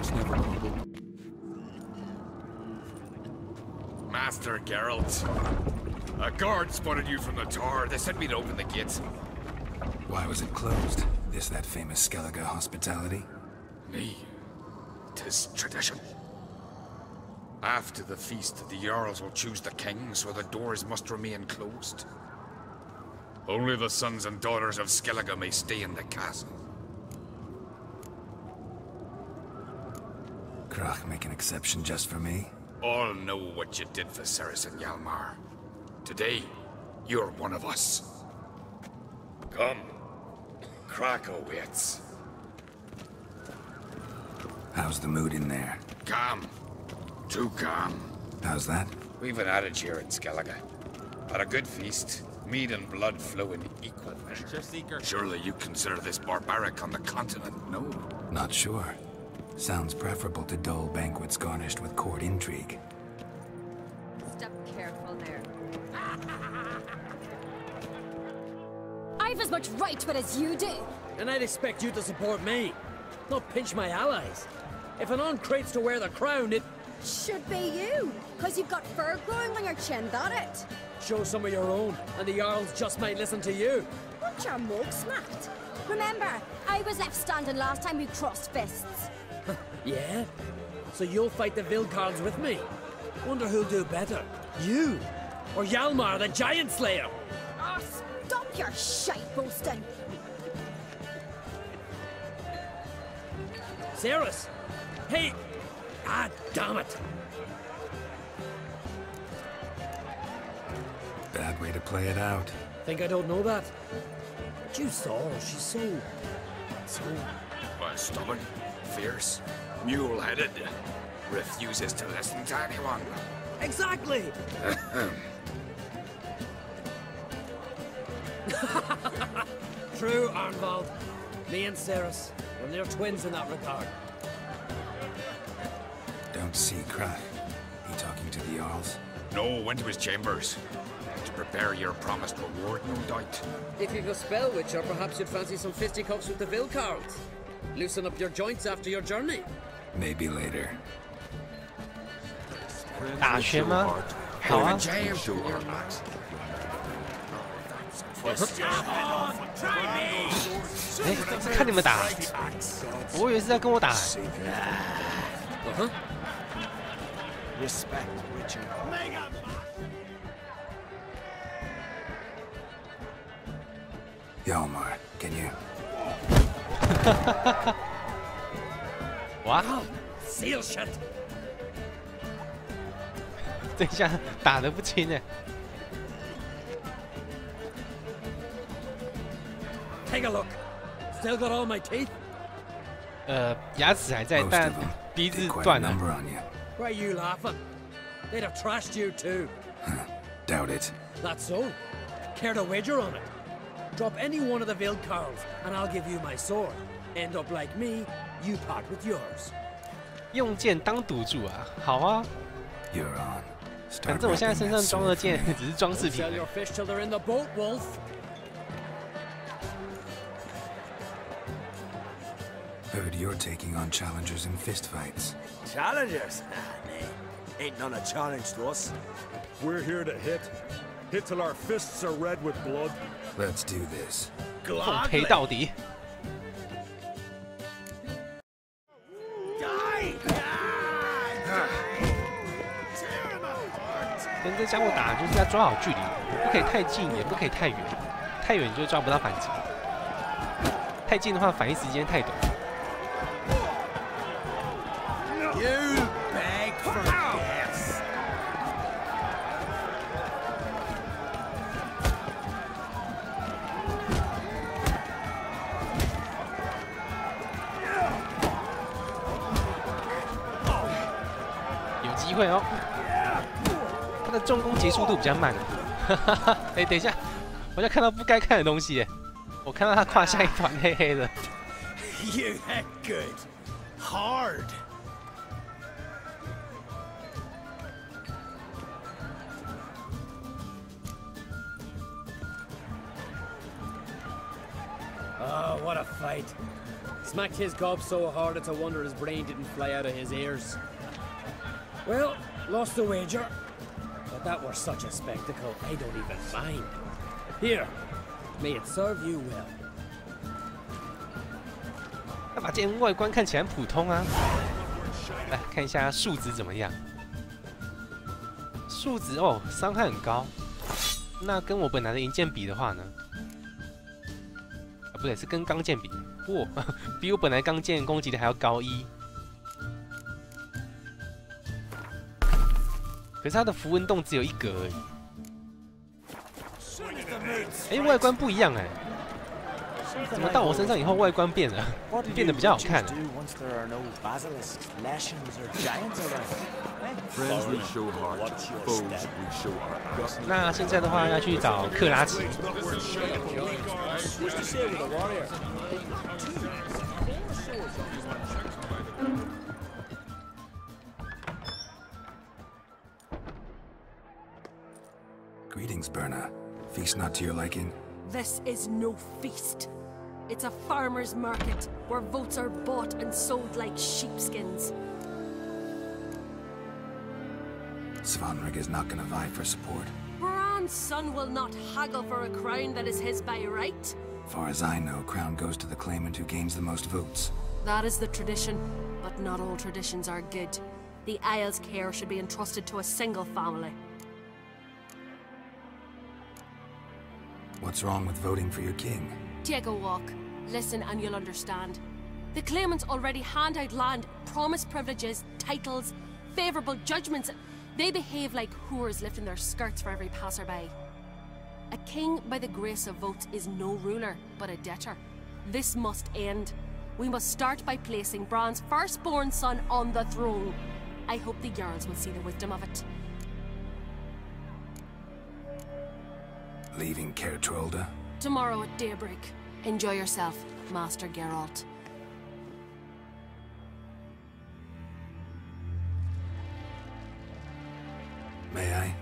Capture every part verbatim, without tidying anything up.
locks never crumble. Master Geralt. A guard spotted you from the tower. They said we'd open the gates. Why was it closed? Is that famous Skellige hospitality? Me. 'Tis tradition. After the feast, the Jarls will choose the king, so the doors must remain closed. Only the sons and daughters of Skellige may stay in the castle. Krach make an exception just for me? All know what you did for Cerys and Hjalmar. Today, you're one of us. Come. Krach awaits. How's the mood in there? Calm. Too calm. How's that? We've an adage here in Skellige. At a good feast, mead and blood flow in equal measure. Surely you consider this barbaric on the continent, no? Not sure. Sounds preferable to dull banquets garnished with court intrigue. Step careful there. I've as much right to it as you do. And I'd expect you to support me, not pinch my allies. If an uncrate's to wear the crown, it should be you, because you've got fur growing on your chin, that it? Show some of your own, and the Jarls just might listen to you. Want your mug smacked? Remember, I was left standing last time we crossed fists. Yeah? So you'll fight the Vilcarls with me? Wonder who'll do better, you or Hjalmar the Giant Slayer? Oh, stop your shite boasting! Cerys! Hey! Ah, damn it! Bad way to play it out. Think I don't know that? But you saw her, she's so... so... Well, stubborn, fierce, mule-headed, refuses to listen to anyone. Exactly! True, Arnvald. Me and Cerys, we're near twins in that regard. Don't see Krach. He talking to the Jarls? No, went to his chambers. To prepare your promised reward, no doubt. If you've a spell witch, or perhaps you'd fancy some fisticuffs with the Vilcarls. Loosen up your joints after your journey. Maybe later. 打拳吗？好啊。哎，看你们打，我以为是在跟我打。 嗯哼。 Respect, Richard. Hjalmar, can you? Wow. Seal shut. 等一下，打得不轻哎。 Take a look. Still got all my teeth? 呃，牙齿还在，但鼻子断了。 Why are you laughing? They'd have trashed you too. Doubt it. That's so. Care to wager on it? Drop any one of the Vilcarls, and I'll give you my sword. End up like me, you part with yours. 用剑当赌注啊，好啊。 You're on. 反正我现在身上装的剑只是装饰品。 Sell your fish till they're in the boat, Wolf. Heard you're taking on challengers in fistfights. Challengers? Nah, ain't none a challenge to us. We're here to hit. Hit till our fists are red with blood. Let's do this. 奉陪到底。跟这家伙打就是要抓好距离，不可以太近，也不可以太远，太远就抓不到反击，太近的话反应时间太短。 You beg for this. 有机会哦。他的重攻结束度比较慢。哈哈哈！哎，等一下，我在看到不该看的东西耶。我看到他胯下一团黑黑的。 You hit good, hard. Oh, what a fight. Smacked his gob so hard it's a wonder his brain didn't fly out of his ears. Well, lost the wager. But that were such a spectacle, I don't even mind. Here, may it serve you well. 那把剑外观看起来很普通啊。来看一下数值怎么样？数值哦，伤害很高。那跟我本来的银剑比的话呢？啊，不对，是跟钢剑比。哇，比我本来钢剑攻击的还要高一。可是它的符文洞只有一格而已。哎，外观不一样哎。 怎么到我身上以后外观变了，变得比较好看了。那现在的话要去找克拉奇。 Greetings, Berna. Feast not to your liking? This is no feast. It's a farmer's market where votes are bought and sold like sheepskins. Svanrig is not gonna vie for support. Bran's son will not haggle for a crown that is his by right. Far as I know, crown goes to the claimant who gains the most votes. That is the tradition, but not all traditions are good. The Isle's care should be entrusted to a single family. What's wrong with voting for your king? Take a walk. Listen and you'll understand. The claimants already hand out land, promise privileges, titles, favourable judgments. They behave like whores lifting their skirts for every passerby. A king by the grace of votes is no ruler, but a debtor. This must end. We must start by placing Bran's firstborn son on the throne. I hope the Jarls will see the wisdom of it. Leaving Caer Trolda? Tomorrow at daybreak. Enjoy yourself, Master Geralt. May I?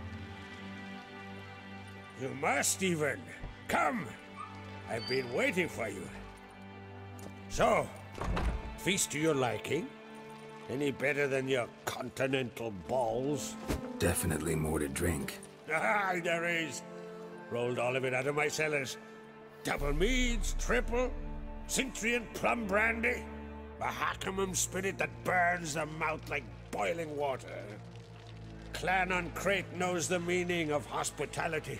You must, even. Come! I've been waiting for you. So, feast to your liking? Any better than your continental balls? Definitely more to drink. Ah, there is. Rolled all of it out of my cellars. Double meads, triple, Cintrian plum brandy, a Hackamum spirit that burns the mouth like boiling water. Clan on Crate knows the meaning of hospitality.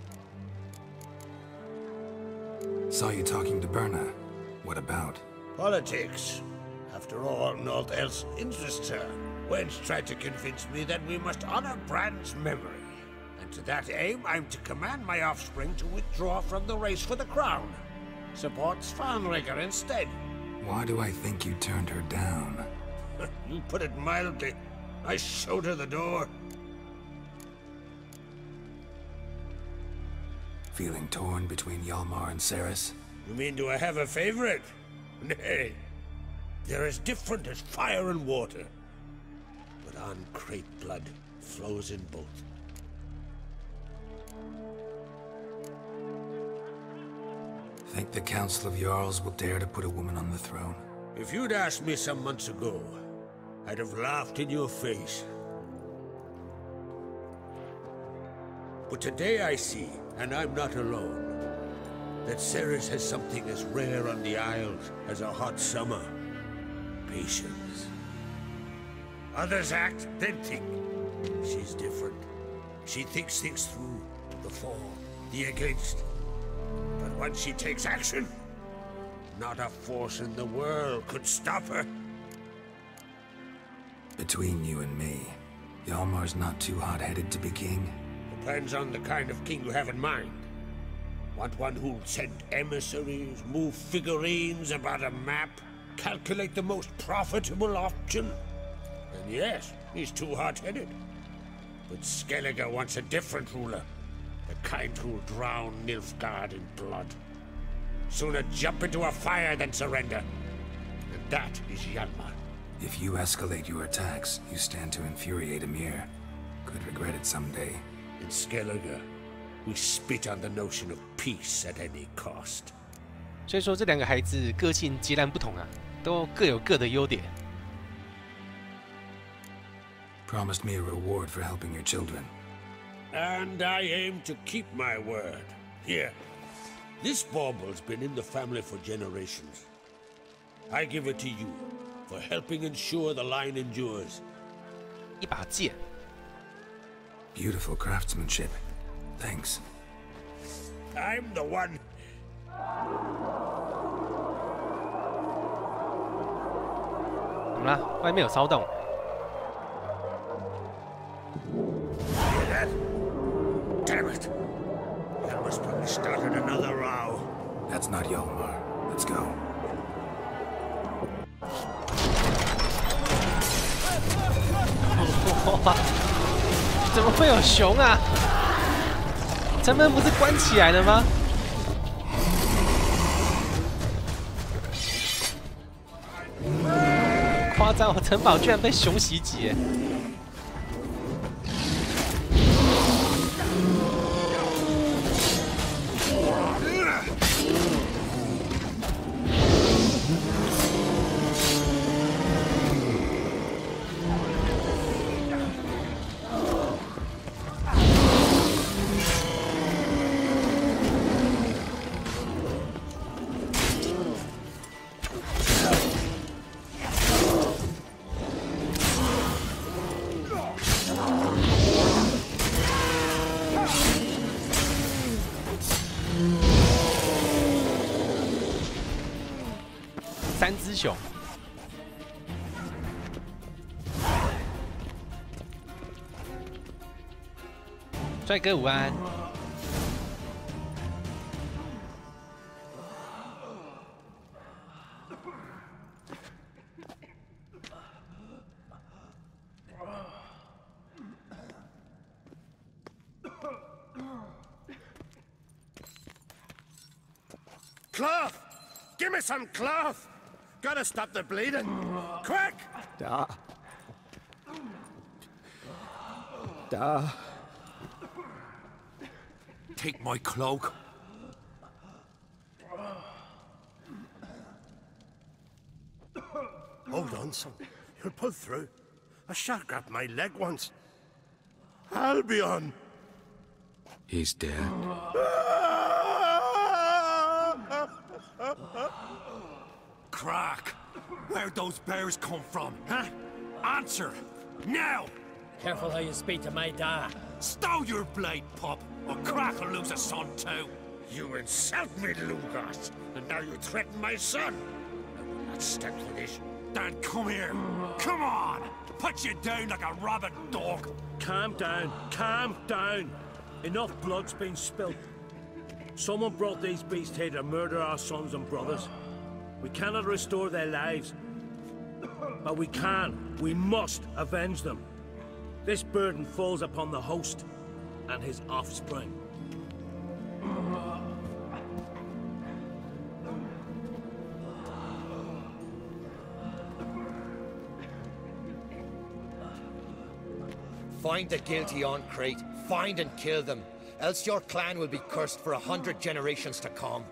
Saw you talking to Berna. What about? Politics. After all, naught else interests her. Wench tried to convince me that we must honor Bran's memory. And to that aim, I'm to command my offspring to withdraw from the race for the crown. Support Svanrigger instead. Why do I think you turned her down? You put it mildly. I showed her the door. Feeling torn between Hjalmar and Cerys? You mean do I have a favorite? Nay. They're as different as fire and water. But on Crate blood flows in both. Think the Council of Jarls will dare to put a woman on the throne? If you'd asked me some months ago, I'd have laughed in your face. But today I see, and I'm not alone, that Cerys has something as rare on the Isles as a hot summer. Patience. Others act, then think. She's different. She thinks things through. The for, the against. But once she takes action, not a force in the world could stop her. Between you and me, Hjalmar's not too hot-headed to be king? Depends on the kind of king you have in mind. Want one who'll send emissaries, move figurines about a map, calculate the most profitable option? And yes, he's too hot-headed. But Skellige wants a different ruler. The kind who'll drown Nilfgaard in blood. Sooner jump into a fire than surrender. And that is Hjalmar. If you escalate your attacks, you stand to infuriate Emhyr. Could regret it someday. In Skellige, we spit on the notion of peace at any cost. 所以说这两个孩子个性截然不同啊，都各有各的优点。 Promised me a reward for helping your children. And I aim to keep my word. Here, this bauble's been in the family for generations. I give it to you for helping ensure the line endures. 一把剑。 Beautiful craftsmanship. Thanks. I'm the one. 怎么了？外面有骚动。 Damn it! Yalmar's probably started another row. That's not Yalmar. Let's go. 哇！怎么会有熊啊？城门不是关起来了吗？夸张哦，城堡居然被熊袭击！ 三只熊，帅哥午安。 Cloth! Give me some cloth! Gotta stop the bleeding! Quick! Da. Da. Take my cloak. Hold on, son. You'll pull through. A shark grabbed my leg once. Albion! He's dead. Crack! Where'd those bears come from, huh? Answer! Now! Careful how you speak to my dad. Stow your blade, pup, or Crack will lose a son too! You insult me, Lugas, and now you threaten my son! I will not stand for this. Dan, come here! Come on! Put you down like a rabid dog! Calm down, calm down! Enough blood's been spilt. Someone brought these beasts here to murder our sons and brothers. We cannot restore their lives. But we can, we must avenge them. This burden falls upon the host and his offspring. Find the guilty on Crate. Find and kill them. Else your clan will be cursed for a hundred generations to come.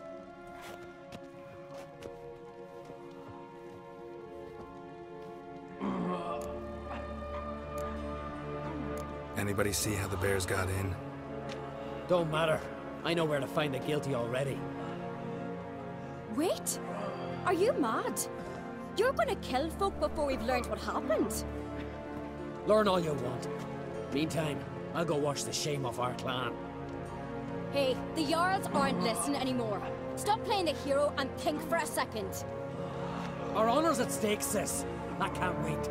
Anybody see how the bears got in? Don't matter. I know where to find the guilty already. Wait! Are you mad? You're gonna kill folk before we've learned what happened. Learn all you want. Meantime, I'll go wash the shame off our clan. Hey, the Jarls aren't listening anymore. Stop playing the hero and think for a second. Our honor's at stake, sis. I can't wait.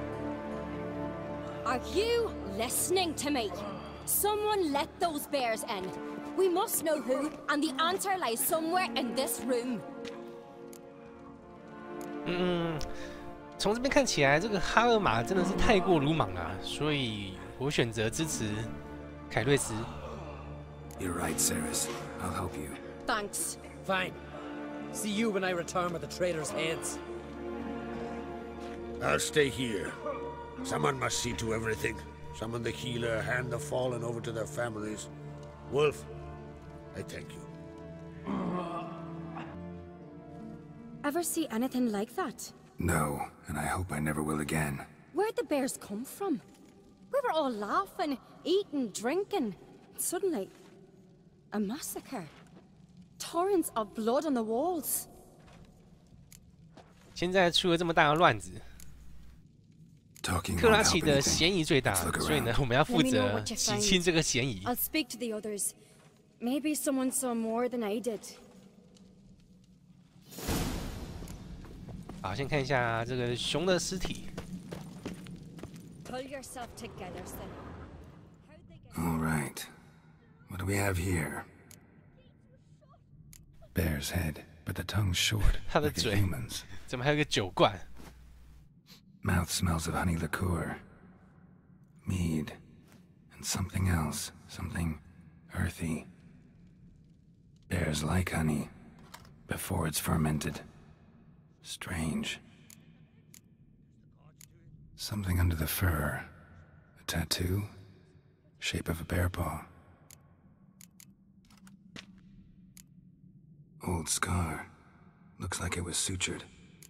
Are you listening to me? Someone let those bears in. We must know who, and the answer lies somewhere in this room. 嗯，从这边看起来，这个哈尔玛真的是太过鲁莽了，所以我选择支持凯瑞斯。 You're right, Ceres. I'll help you. Thanks. Fine. See you when I return with the traitors' heads. I'll stay here. Someone must see to everything. Summon the healer, hand the fallen over to their families. Wolf, I thank you. ever see anything like that? No, and I hope I never will again. Where'd the bears come from? We were all laughing, eating, drinking. Suddenly, a massacre. Torrents of blood on the walls. 现在出了这么大的乱子，克拉奇的嫌疑最大，所以呢，我们要负责洗清这个嫌疑。 I'll speak to the others. Maybe someone saw more than I did. 好，先看一下这个熊的尸体。 Pull yourself together, son. All right. What do we have here? Bear's head, but the tongue's short, like a human's. 怎么还有个酒罐 Mouth smells of honey liqueur, mead, and something else, something earthy. Bears like honey before it's fermented. Strange. Something under the fur. A tattoo? Shape of a bear paw. Old scar. Looks like it was sutured.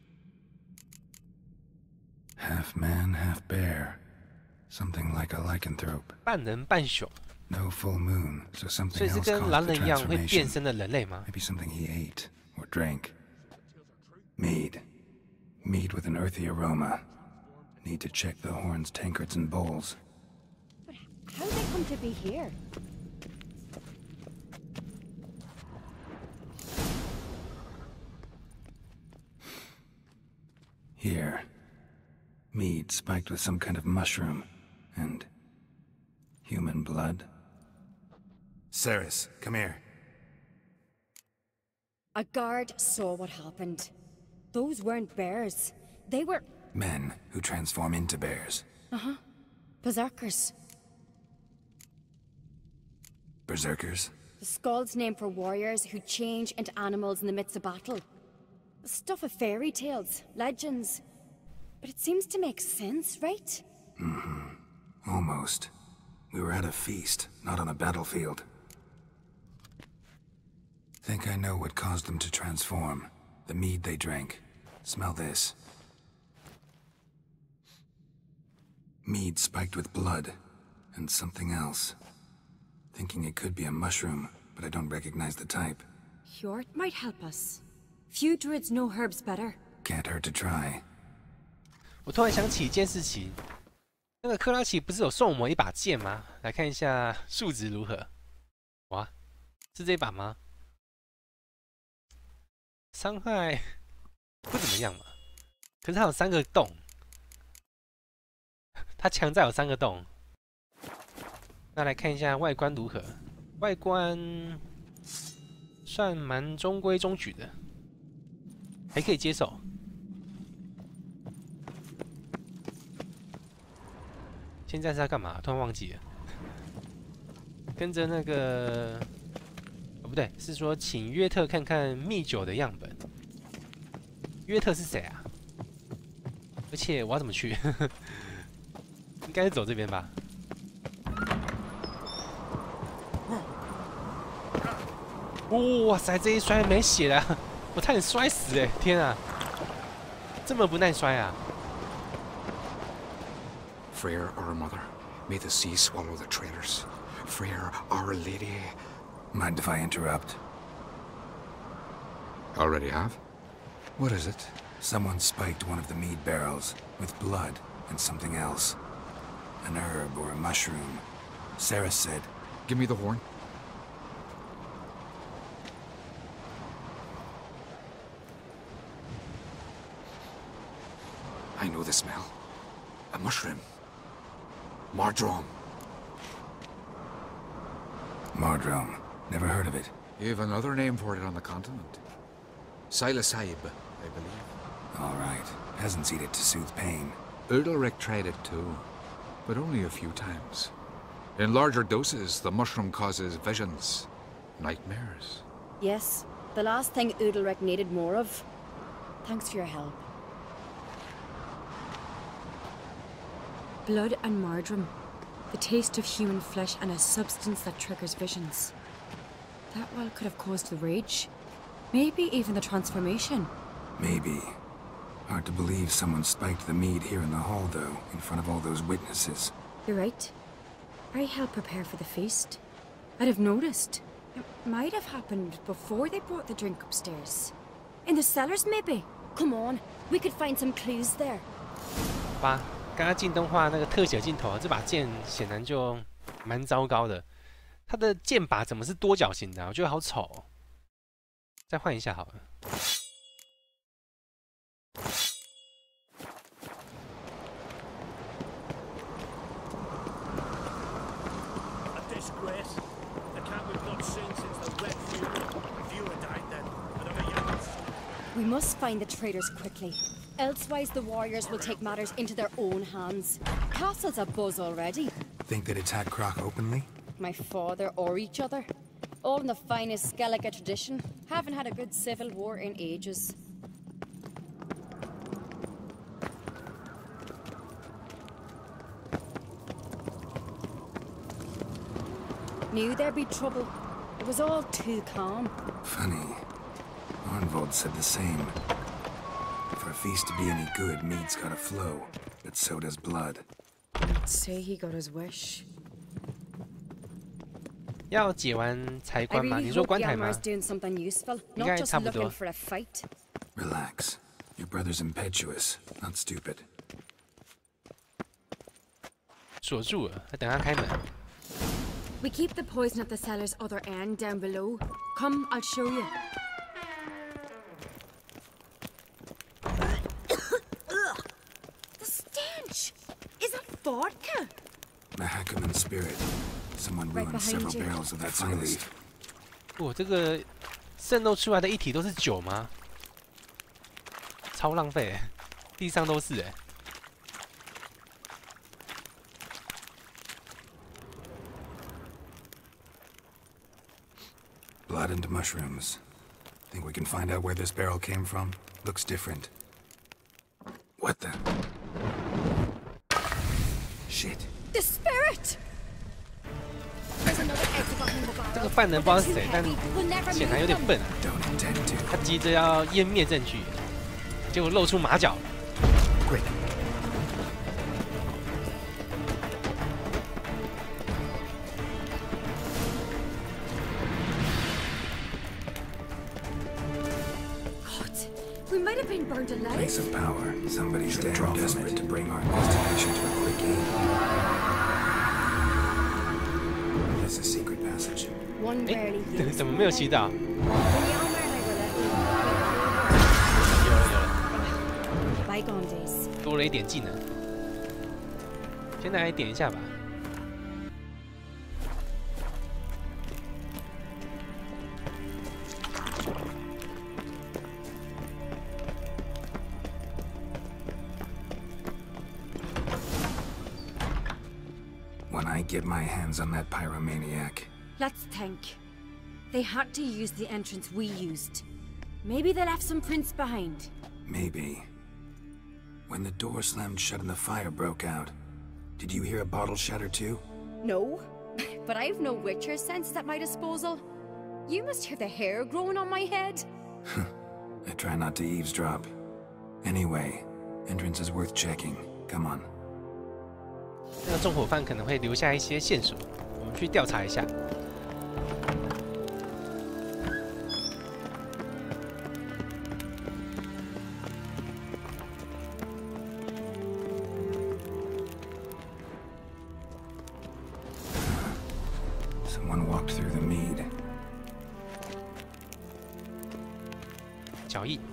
Half man, half bear. Something like a lycanthrope. 半人半熊 No full moon, so 所 something 以是 else 跟 caused 狼 the 人一样会变 transformation. 身的人类吗？ Maybe something he ate or drank. Mead. Mead with an earthy aroma. Need to check the horns, tankards, and bowls. How'd they come to be here? Here. Mead spiked with some kind of mushroom. And human blood. Ceres, come here. A guard saw what happened. Those weren't bears. They were... Men who transform into bears. Uh-huh. Berserkers. Berserkers? The Skald's name for warriors who change into animals in the midst of battle. Stuff of fairy tales, legends. But it seems to make sense, right? Mm-hmm. Almost. We were at a feast, not on a battlefield. Think I know what caused them to transform. The mead they drank. Smell this. Mead spiked with blood. And something else. Thinking it could be a mushroom, but I don't recognize the type. Hjort might help us. Few druids know herbs better. Can't hurt to try. 我突然想起一件事情，那个克拉奇不是有送我们一把剑吗？来看一下数值如何。哇，是这把吗？伤害不怎么样嘛，可是它有三个洞，它枪在有三个洞。那来看一下外观如何？外观算蛮中规中矩的，还可以接受。现在是在干嘛？突然忘记了。跟着那个，哦不对，是说请约特看看蜜酒的样本。约特是谁啊？而且我要怎么去？应该是走这边吧。哇塞，这一摔没血了，我差点摔死哎！天啊，这么不耐摔啊！ Freyr, our mother, may the sea swallow the traitors. Freyr, our lady. Mind if I interrupt? Already have? What is it? Someone spiked one of the mead barrels with blood and something else. An herb or a mushroom. Sarah said... Give me the horn. I know the smell. A mushroom. Mardrome. Mardrome. Never heard of it. You have another name for it on the continent. Silasib, I believe. All right. Peasants eat it to soothe pain. Udalric tried it too, but only a few times. In larger doses, the mushroom causes visions, nightmares. Yes, the last thing Udalric needed more of. Thanks for your help. Blood and Mardrome. The taste of human flesh and a substance that triggers visions. That well could have caused the rage. Maybe even the transformation. Maybe. Hard to believe someone spiked the mead here in the hall, though, in front of all those witnesses. You're right. I helped prepare for the feast. I'd have noticed. It might have happened before they brought the drink upstairs. In the cellars, maybe? Come on, we could find some clues there. 吧，刚刚进动画那个特写镜头啊，这把剑显然就蛮糟糕的。它的剑把怎么是多角形的、啊？我觉得好丑、哦。再换一下好了。 We must find the traitors quickly. Elsewise, the warriors will take matters into their own hands. Castle's abuzz already. Think they'd attack Croc openly? My father or each other. All in the finest Skellige tradition. Haven't had a good civil war in ages. Knew there'd be trouble. It was all too calm. Funny. Arnvold said the same. For a feast to be any good, mead's gotta flow, but so does blood. I'd say he got his wish. 要解完财 I 关吗？ really 你说 hope 关台吗？ Yalmar's doing something useful, 应 not 该 just 差不多。 looking for a fight. Relax. Your brother's impetuous, not stupid. 锁住了，等他开门。 We keep the poison at the cellar's other end down below. Come, I'll show you. The stench! Is that vodka? Mahakaman spirit. Someone Right ruined behind several you. barrels of that finest. 哇，这个渗漏出来的一体都是酒吗？超浪费，地上都是哎。 Blood and mushrooms. Think we can find out where this barrel came from? Looks different. What the? Shit. The spirit! There's another exit behind the 这 barrel. 个犯人不知道是谁，但 We'll never 显然有 move 点 them. 笨啊。 Don't intend to. 他急着要湮灭证据，结果露出马脚。 Quick. We might have been burned alive. Place of power. Somebody's damn desperate to bring our investigation to a quick end. There's a secret passage. One 哎 barely， 怎 used 怎么没有祈祷？ When Yalmar and I were let in, 有有， bygone days. 多了一点技能。先来点一下吧。 When I get my hands on that pyromaniac. Let's think. They had to use the entrance we used. Maybe they left some prints behind. Maybe. When the door slammed shut and the fire broke out, did you hear a bottle shatter too? No, but I've no Witcher senses at my disposal. You must hear the hair growing on my head. I try not to eavesdrop. Anyway, entrance is worth checking. Come on. 那个纵火犯可能会留下一些线索，我们去调查一下。 Someone walked through the mead. 交易。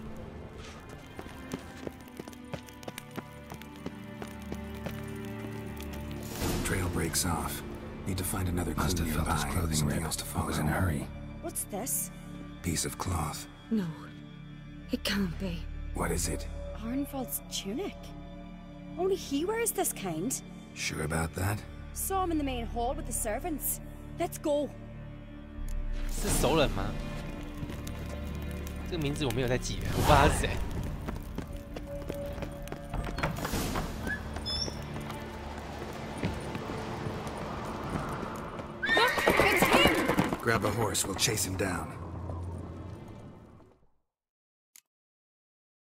Trail breaks off. Need to find another clue nearby. Something else to follow. Was in a hurry. What's this? Piece of cloth. No, it can't be. What is it? Arnvold's tunic. Only he wears this kind. Sure about that? Saw him in the main hall with the servants. Let's go. 是熟人吗？这个名字我没有在记，我不知道他是谁。 Grab a horse, we'll chase him down.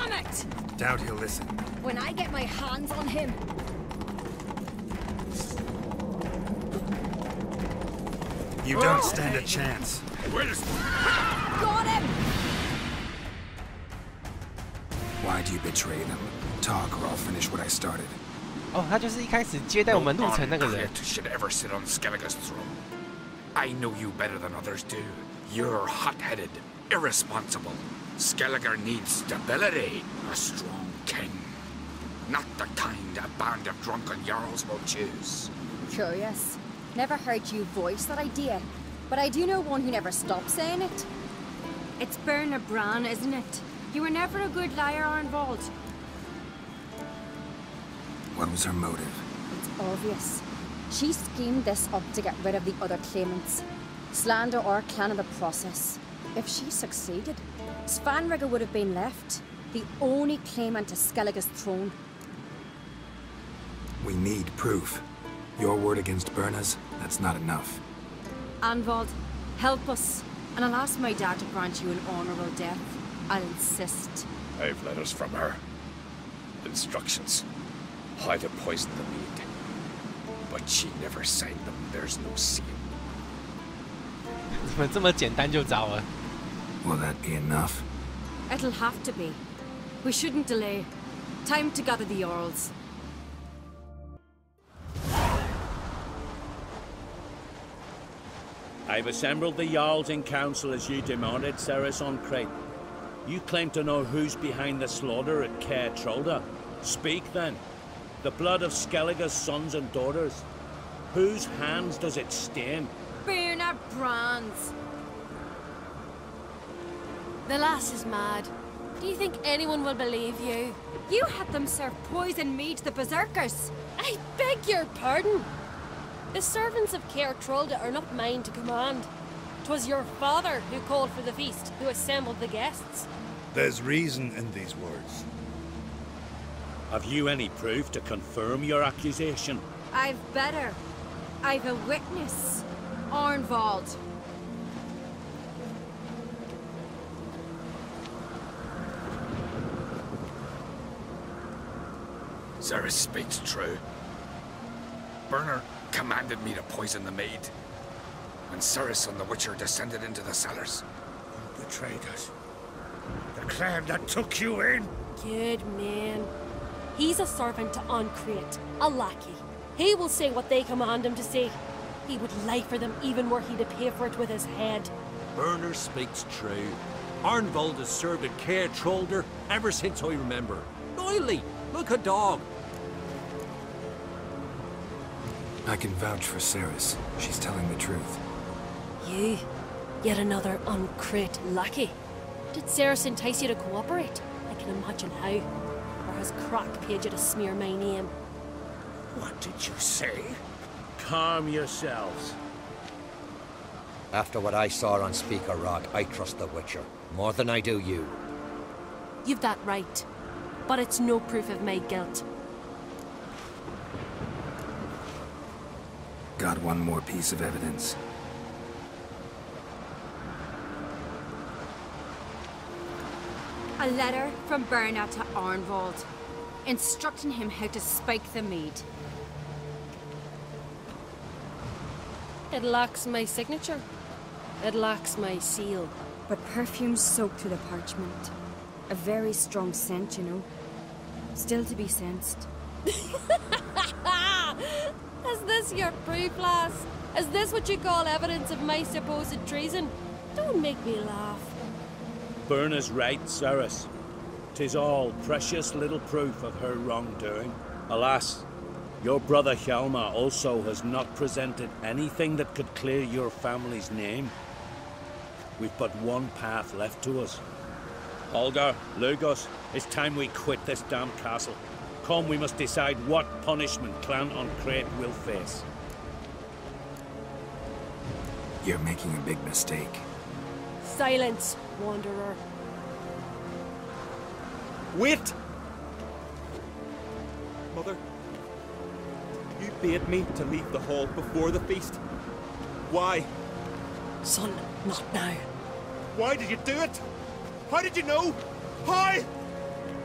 Damn it! Doubt he'll listen. When I get my hands on him. You don't stand a chance. Wait a Got him! Why do you betray them? Talk or I'll finish what I started. 哦，他就是一开始接待我们路程那个人。 should ever sit on Skellige's throne. I know you better than others do. You're hot-headed, irresponsible. Skellige needs stability, a strong king. Not the kind a band of drunken jarls will choose. Curious. Never heard you voice that idea. But I do know one who never stops saying it. It's Berna Bran, isn't it? You were never a good liar, Arnvald. What was her motive? It's obvious. She schemed this up to get rid of the other claimants. Slander our clan in the process. If she succeeded, Svanrigga would have been left, the only claimant to Skellige's throne. We need proof. Your word against Berna's, that's not enough. Anvald, help us, and I'll ask my dad to grant you an honorable death. I'll insist. I've letters from her. Instructions. How to poison the mead. But she never signed them. There's no seal. 怎么这么简单就着了？ Will that be enough? It'll have to be. We shouldn't delay. Time to gather the Jarls. I've assembled the Jarls in council as you demanded, Cerys on Crete. You claim to know who's behind the slaughter at Caer Trolda. Speak then. The blood of Skellige's sons and daughters. Whose hands does it stain? Berna Bran's. The lass is mad. Do you think anyone will believe you? You had them serve poison mead to the berserkers. I beg your pardon. The servants of Caer Trolda are not mine to command. 'Twas your father who called for the feast, who assembled the guests. There's reason in these words. Have you any proof to confirm your accusation? I've better. I've a witness. Arnvald. Cerys speaks true. Berna commanded me to poison the maid. And Cerys and the Witcher descended into the cellars. You betrayed us. The clan that took you in. Good man. He's a servant to Ancrete, a lackey. He will say what they command him to say. He would lie for them even were he to pay for it with his head. Berner speaks true. Arnvald has served at Caer Trolder ever since I remember. Oily, look a dog. I can vouch for Cerys. She's telling the truth. You? Yet another Ancrete lackey? Did Cerys entice you to cooperate? I can imagine how. Or has Crack paid you to smear my name? What did you say? Calm yourselves. After what I saw on Speaker Rock, I trust the Witcher. More than I do you. You've that right. But it's no proof of my guilt. Got one more piece of evidence. A letter from Berna to Arnvald, instructing him how to spike the mead. It lacks my signature. It lacks my seal. But perfume soaked through the parchment. A very strong scent, you know. Still to be sensed. Is this your proof, lass? Is this what you call evidence of my supposed treason? Don't make me laugh. Berna's right, Cerys. 'Tis all precious little proof of her wrongdoing. Alas, your brother Hjalmar also has not presented anything that could clear your family's name. We've but one path left to us. Holger, Lugos, it's time we quit this damned castle. Come, we must decide what punishment Clan Ancrete will face. You're making a big mistake. Silence, Wanderer. Wait! Mother, you bade me to leave the hall before the feast. Why? Son, not now. Why did you do it? How did you know? How?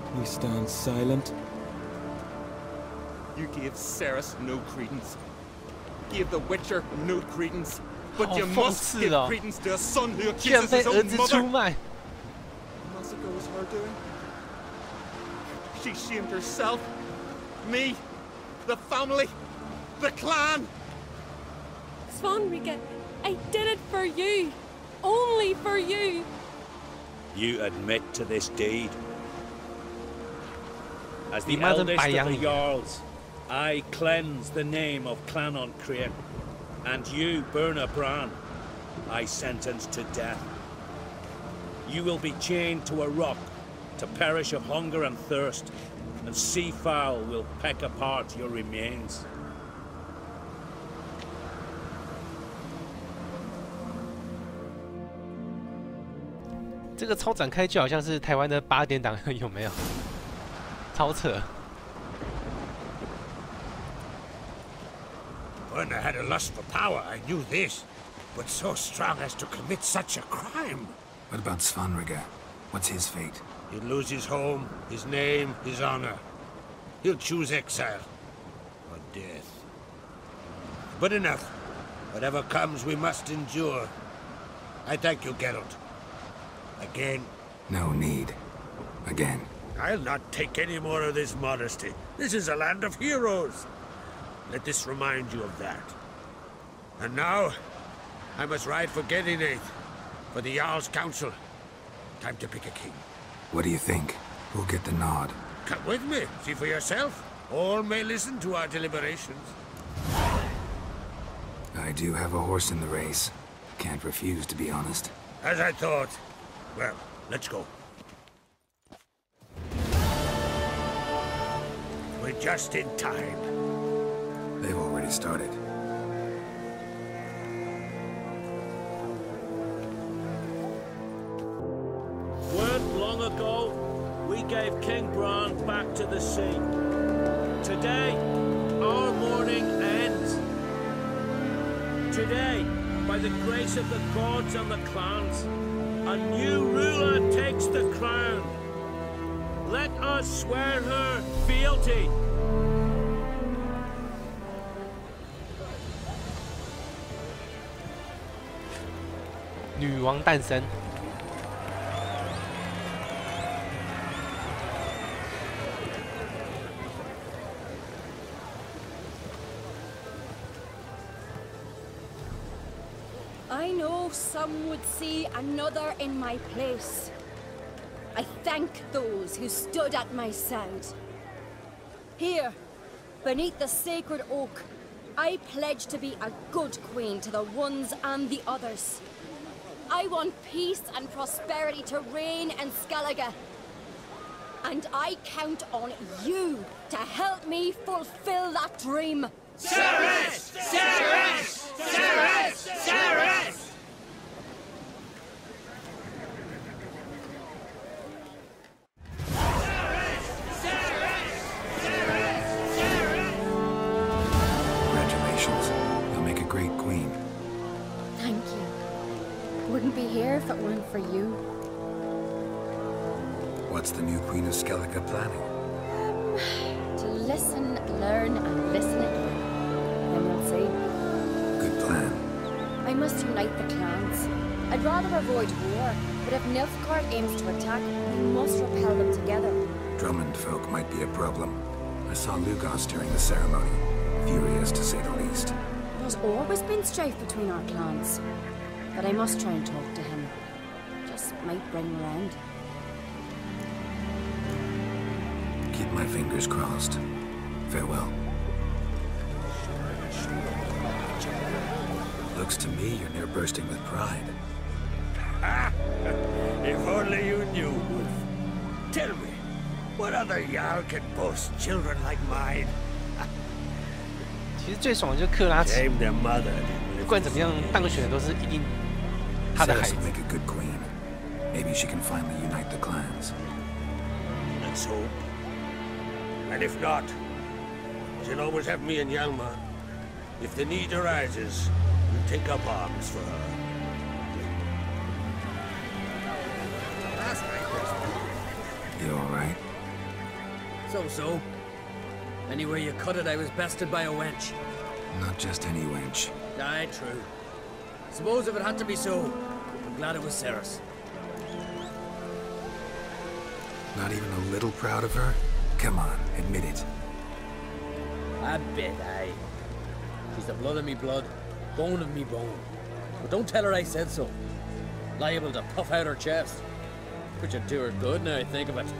We stand silent. You gave Cerys no credence. Gave the Witcher no credence. But you must give credence to a son who accuses his own mother. Massacre was her doing. She shamed herself, me, the family, the clan. Svanrige, I did it for you. Only for you. You admit to this deed. As the Madam eldest of the Bayani. Jarls, I cleanse the name of Clannon Crane. And you, Burna Bran, I sentence to death. You will be chained to a rock to perish of hunger and thirst, and sea fowl will peck apart your remains. "这个超展开就好像是台湾的八点档，有没有？超扯。 Burna had a lust for power, I knew this. But so strong as to commit such a crime. What about Svanrige? What's his fate? He'll lose his home, his name, his honor. He'll choose exile. Or death. But enough. Whatever comes, we must endure. I thank you, Geralt. Again. No need. Again. I'll not take any more of this modesty. This is a land of heroes. Let this remind you of that. And now, I must ride for Gedinath, for the Jarl's Council. Time to pick a king. What do you think? Who'll get the nod? Come with me, see for yourself. All may listen to our deliberations. I do have a horse in the race. Can't refuse, to be honest. As I thought. Well, let's go. We're just in time. They've already started. Weren't long ago, we gave King Bran back to the sea. Today, our mourning ends. Today, by the grace of the gods and the clans, a new ruler takes the crown. Let us swear her fealty. 女王诞生。 I know some would see another in my place. I thank those who stood at my side. Here, beneath the sacred oak, I pledge to be a good queen to the ones and the others. I want peace and prosperity to reign in Skellige. And I count on you to help me fulfill that dream. Cerys! Cerys! Cerys! Cerys! Congratulations. You'll make a great queen. Thank you. Wouldn't be here if it weren't for you. What's the new Queen of Skellige planning? Um, to listen, learn, and listen again. Then we'll see. Good plan. I must unite the clans. I'd rather avoid war, but if Nilfgaard aims to attack, we must repel them together. Drummond folk might be a problem. I saw Lugos during the ceremony. Furious, to say the least. There's always been strife between our clans. But I must try and talk to him. Just might bring round. Keep my fingers crossed. Farewell. Looks to me you're near bursting with pride. Ah! If only you knew, Wolf. Tell me, what other Jarl can boast children like mine? 其实最爽的就是克拉奇， Shame their mother. 不管怎么样，当选的都是一定他的孩 Cerys 子 will。make a good queen. Maybe she can finally unite the clans. Let's hope. And if not, she'll always have me and Hjalmar. If the need arises, we'll take up arms for her. You all right? So-so. Anywhere you cut it, I was bested by a wench. Not just any wench. Aye, true. Suppose if it had to be so, I'm glad it was Ceres. Not even a little proud of her? Come on, admit it. A bit, aye. She's the blood of me blood, bone of me bone. But don't tell her I said so. Liable to puff out her chest. Which would do her good now I think of it.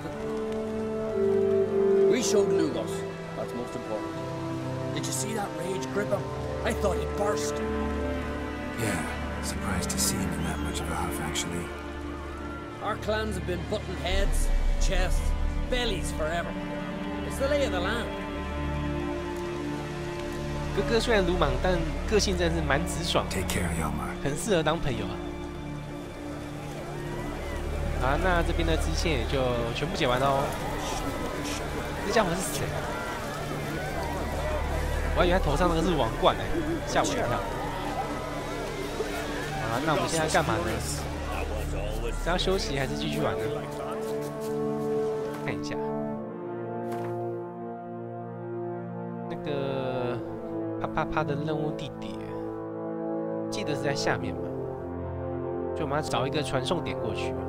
We showed Lugos. That's most important. Did you see that rage grip him? I thought he'd burst. Yeah, surprised to see him in that much of a huff, actually. Our clans have been butting heads, chests, bellies forever. It's the lay of the land. 哥哥虽然鲁莽，但个性真的是蛮直爽， Take care, Yelmar. 很适合当朋友啊。好，那这边的支线也就全部解完喽。这家伙是谁？我还以为他头上那个是王冠呢，吓我一跳。好，那我们现在干嘛呢？是要休息还是继续玩呢？看一下，那个啪啪啪的任务地点，记得是在下面吧？就我们要找一个传送点过去。